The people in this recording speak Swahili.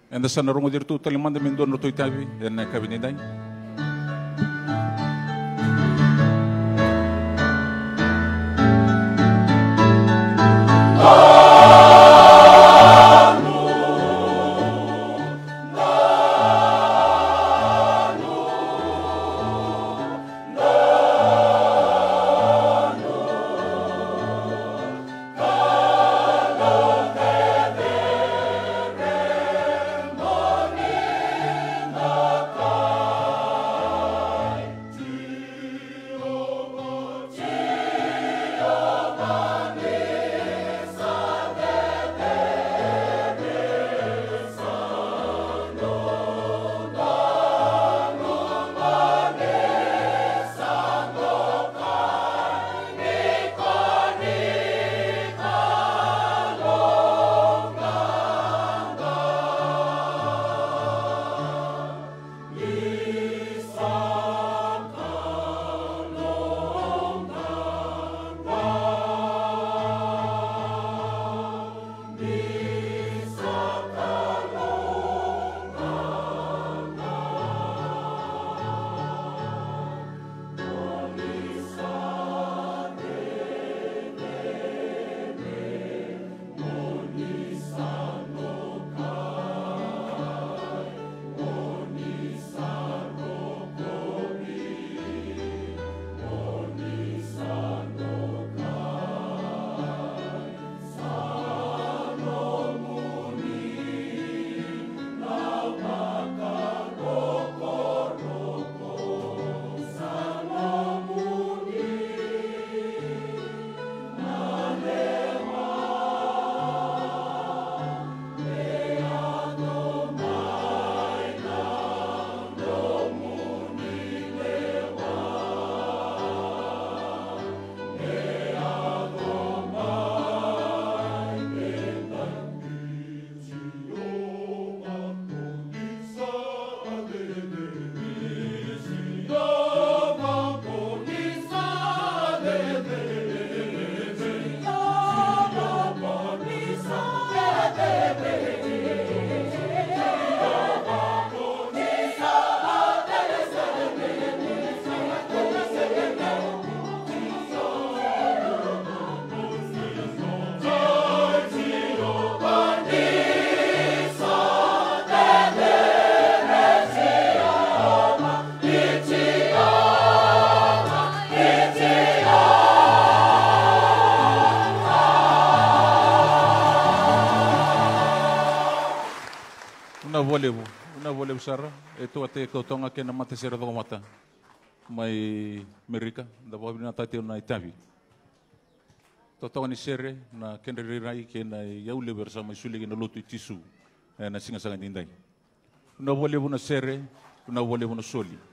Enda sana rongo dir tu talimanda mendo no toitavi ena kabinidai. Una volevo sara e tu ate ko tonga ke na mate sera do mata mai Amerika da bo na tate na itavi to tonga ni sere na kendere rai ke na yau le versa mai suli na lotu tisu na singa sanga ndai una volevo na sere una volevo na soli